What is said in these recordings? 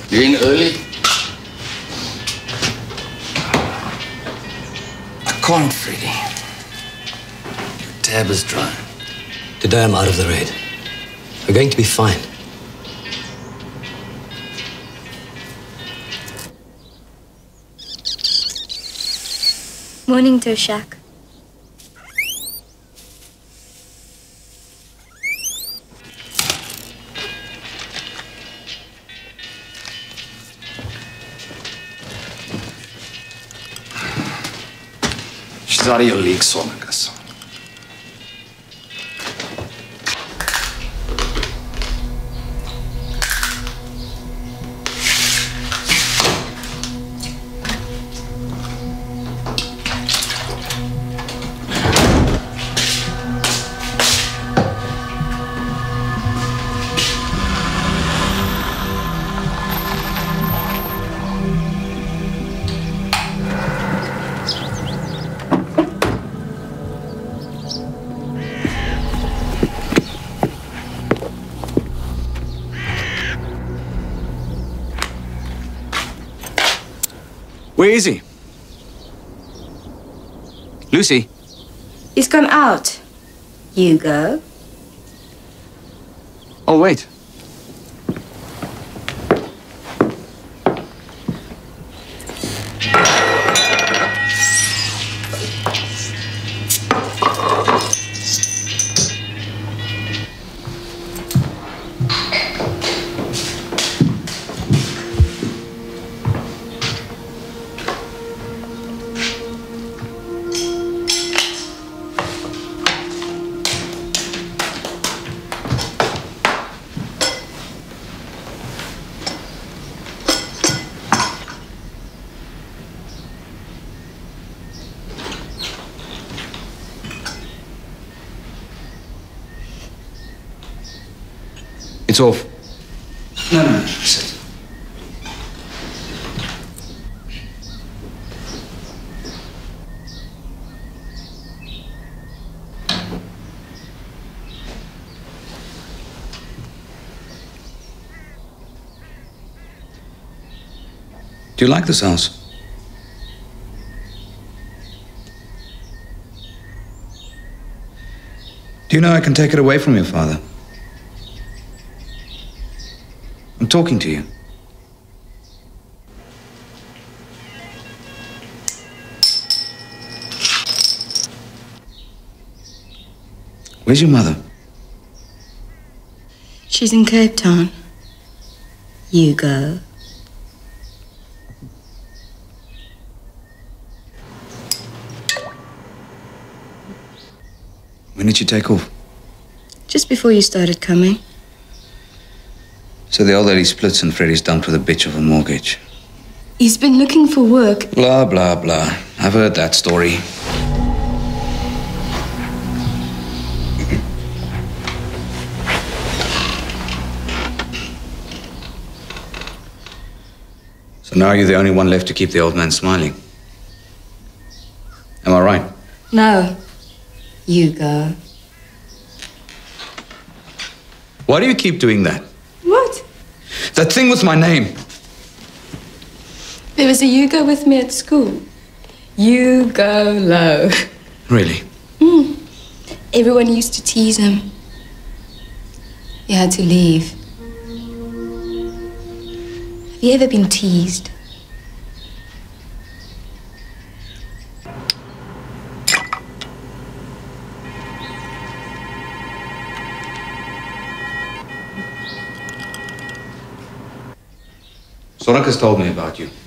You in early? I can't, Freddy. Your tab is dry. Today I'm out of the raid. We're going to be fine. Morning, Toshak. She's out of your league, Sonakas. Where is he? Lucy? He's gone out. You go. Oh, wait. It's off. No, sit. Do you like this house? Do you know I can take it away from your father? I'm talking to you. Where's your mother? She's in Cape Town. You go. When did you take off? Just before you started coming. So the old lady splits and Freddy's dumped with a bitch of a mortgage. He's been looking for work. Blah, blah, blah. I've heard that story. So now you're the only one left to keep the old man smiling. Am I right? No. You go. Why do you keep doing that? What? That thing with my name. There was a Hugo with me at school. You go low. Really? Everyone used to tease him. He had to leave. Have you ever been teased? Sorakas told me about you.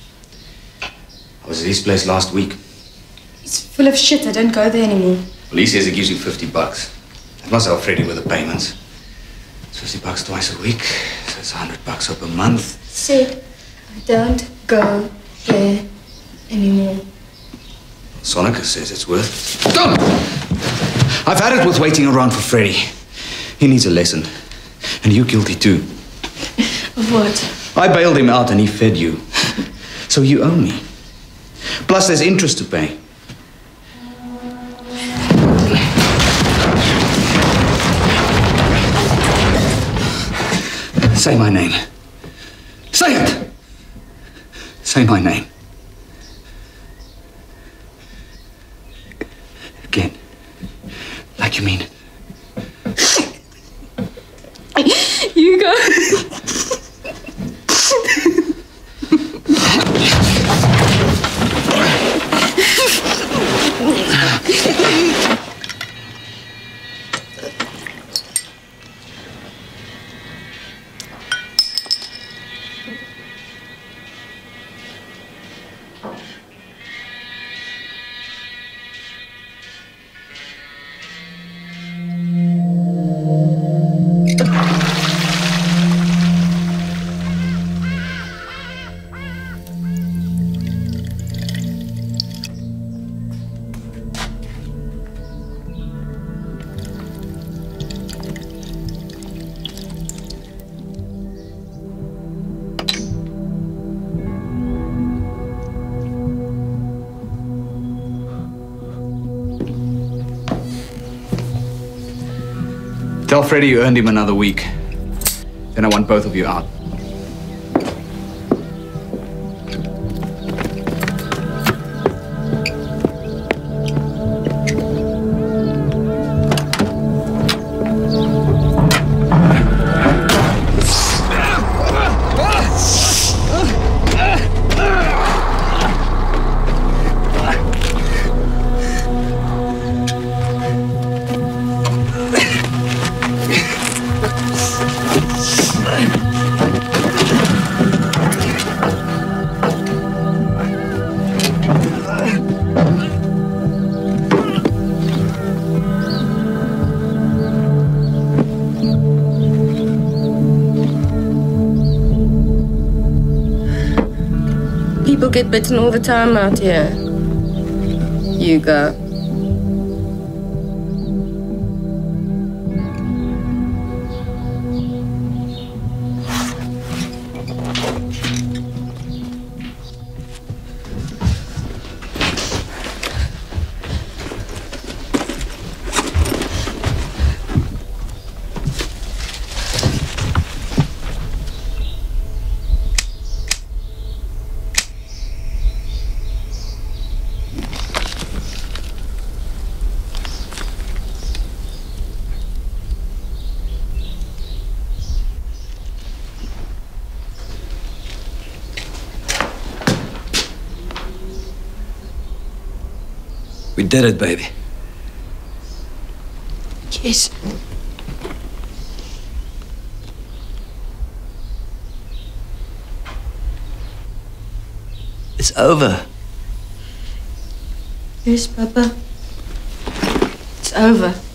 I was at his place last week. It's full of shit. I don't go there anymore. Well, he says he gives you $50. That must help Freddy with the payments. It's $50 twice a week, so it's $100 up a month. Said, I don't go there anymore. Sonica says it's worth... Stop! I've had it with waiting around for Freddy. He needs a lesson. And you're guilty too. Of what? I bailed him out and he fed you. So you owe me. Plus there's interest to pay. Say my name. Say it! Say my name. Again. Like you mean it. Hugo. Tell Freddy you earned him another week. Then I want both of you out. People get bitten all the time out here. Hugo. We did it, baby. Yes. It's over. Yes, Papa. It's over.